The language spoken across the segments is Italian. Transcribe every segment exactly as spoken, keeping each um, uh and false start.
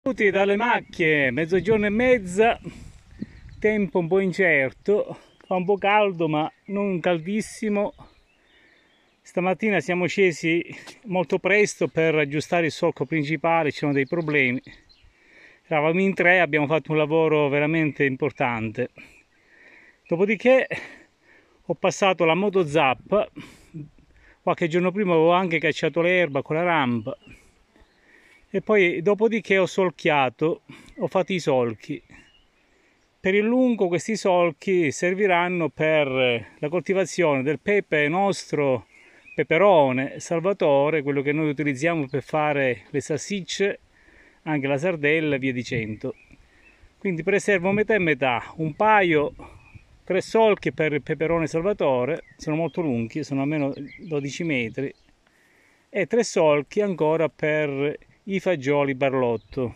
Tutti dalle macchie, mezzogiorno e mezza, tempo un po' incerto, fa un po' caldo ma non caldissimo. Stamattina siamo scesi molto presto per aggiustare il solco principale, ci sono dei problemi. Eravamo in tre, abbiamo fatto un lavoro veramente importante. Dopodiché ho passato la motozappa, qualche giorno prima avevo anche cacciato l'erba con la rampa. E poi dopodiché ho solchiato, ho fatto i solchi. Per il lungo questi solchi serviranno per la coltivazione del pepe nostro, peperone Salvatore, quello che noi utilizziamo per fare le salsicce, anche la sardella e via dicendo. Quindi preservo metà e metà, un paio, tre solchi per il peperone Salvatore, sono molto lunghi, sono almeno dodici metri, e tre solchi ancora per i fagioli Barlotto.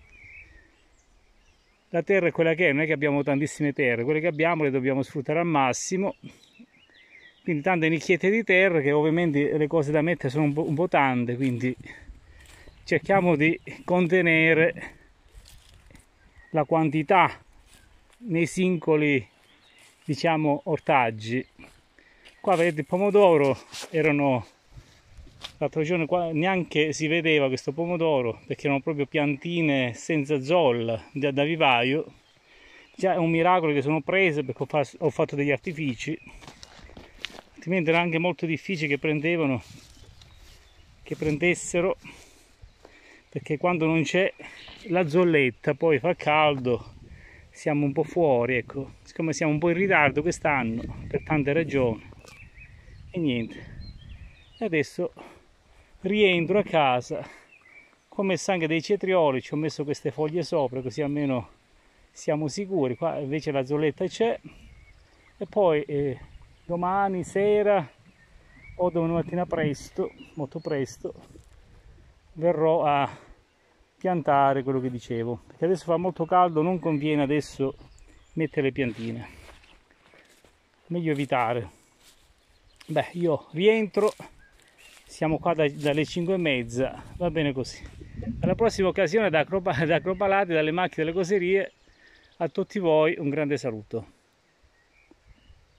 La terra è quella che è, non è che abbiamo tantissime terre, quelle che abbiamo le dobbiamo sfruttare al massimo, quindi tante nicchiette di terra, che ovviamente le cose da mettere sono un po', un po' tante, quindi cerchiamo di contenere la quantità nei singoli, diciamo, ortaggi. Qua vedete il pomodoro, erano l'altro giorno qua neanche si vedeva questo pomodoro perché erano proprio piantine senza zolla da, da vivaio. Già è un miracolo che sono prese perché ho, fa, ho fatto degli artifici, altrimenti era anche molto difficile che prendevano che prendessero, perché quando non c'è la zolletta poi fa caldo, siamo un po' fuori, ecco, siccome siamo un po' in ritardo quest'anno per tante ragioni. E niente, adesso rientro a casa, ho messo anche dei cetrioli, ci ho messo queste foglie sopra così almeno siamo sicuri. Qua invece la zolletta c'è, e poi eh, domani sera o domani mattina presto, molto presto, verrò a piantare quello che dicevo, perché adesso fa molto caldo, non conviene adesso mettere le piantine, meglio evitare. Beh, io rientro, siamo qua da, dalle cinque e mezza, va bene così. Alla prossima occasione da Acropalati, dalle macchie, dalle coserie, a tutti voi un grande saluto.